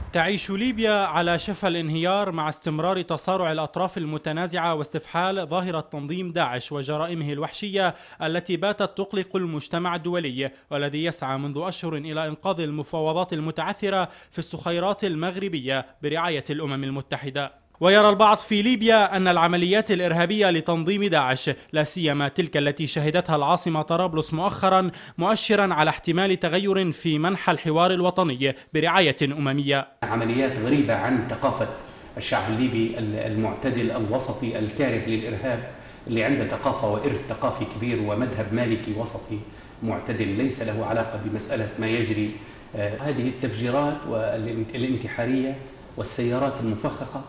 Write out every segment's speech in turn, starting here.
تعيش ليبيا على شفا الانهيار مع استمرار تصارع الأطراف المتنازعة واستفحال ظاهرة تنظيم داعش وجرائمه الوحشية التي باتت تقلق المجتمع الدولي، والذي يسعى منذ أشهر إلى إنقاذ المفاوضات المتعثرة في الصخيرات المغربية برعاية الأمم المتحدة. ويرى البعض في ليبيا أن العمليات الإرهابية لتنظيم داعش، لا سيما تلك التي شهدتها العاصمة طرابلس مؤخرا، مؤشرا على احتمال تغير في منحى الحوار الوطني برعاية أممية. عمليات غريبة عن ثقافة الشعب الليبي المعتدل الوسطي الكاره للإرهاب، اللي عنده ثقافة وإرث ثقافي كبير ومذهب مالكي وسطي معتدل ليس له علاقة بمسألة ما يجري. هذه التفجيرات والانتحارية والسيارات المفخخة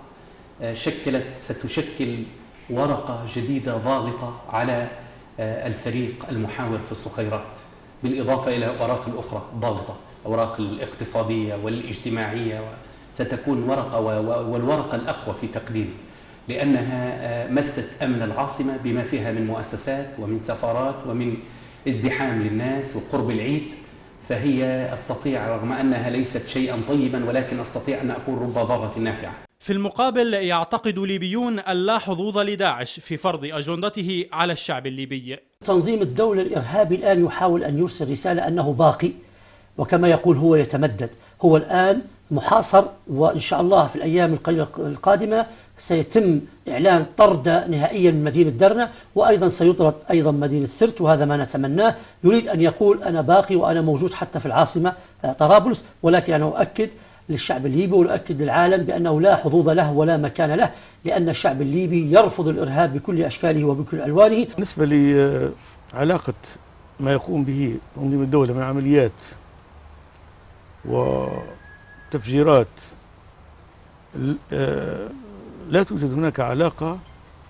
ستشكل ورقة جديدة ضاغطة على الفريق المحاور في الصخيرات، بالإضافة إلى الأوراق الأخرى ضاغطة، الأوراق الاقتصادية والاجتماعية، ستكون ورقة والورقة الأقوى في تقديري، لأنها مست أمن العاصمة بما فيها من مؤسسات ومن سفارات ومن ازدحام للناس وقرب العيد. فهي أستطيع رغم أنها ليست شيئا طيبا، ولكن أستطيع أن أقول رب ضارة نافعة. في المقابل يعتقد ليبيون اللا حظوظ لداعش في فرض أجندته على الشعب الليبي. تنظيم الدولة الإرهابي الآن يحاول أن يرسل رسالة أنه باقي، وكما يقول هو يتمدد. هو الآن محاصر، وإن شاء الله في الأيام القادمة سيتم إعلان طرد نهائيا من مدينة درنا، وأيضا سيطرد أيضا مدينة سرت، وهذا ما نتمناه. يريد أن يقول أنا باقي وأنا موجود حتى في العاصمة طرابلس، ولكن أنا أؤكد للشعب الليبي وأؤكد للعالم بأنه لا حظوظ له ولا مكان له، لأن الشعب الليبي يرفض الإرهاب بكل أشكاله وبكل ألوانه. بالنسبة لعلاقة ما يقوم به تنظيم الدولة من عمليات وتفجيرات، لا توجد هناك علاقة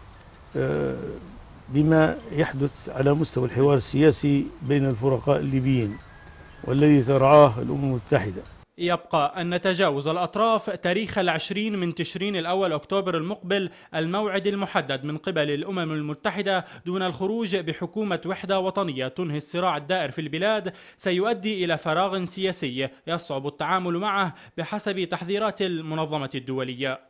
بما يحدث على مستوى الحوار السياسي بين الفرقاء الليبيين والذي ترعاه الأمم المتحدة. يبقى أن تجاوز الأطراف تاريخ 20 من تشرين الأول أكتوبر المقبل الموعد المحدد من قبل الأمم المتحدة دون الخروج بحكومة وحدة وطنية تنهي الصراع الدائر في البلاد سيؤدي إلى فراغ سياسي يصعب التعامل معه بحسب تحذيرات المنظمة الدولية.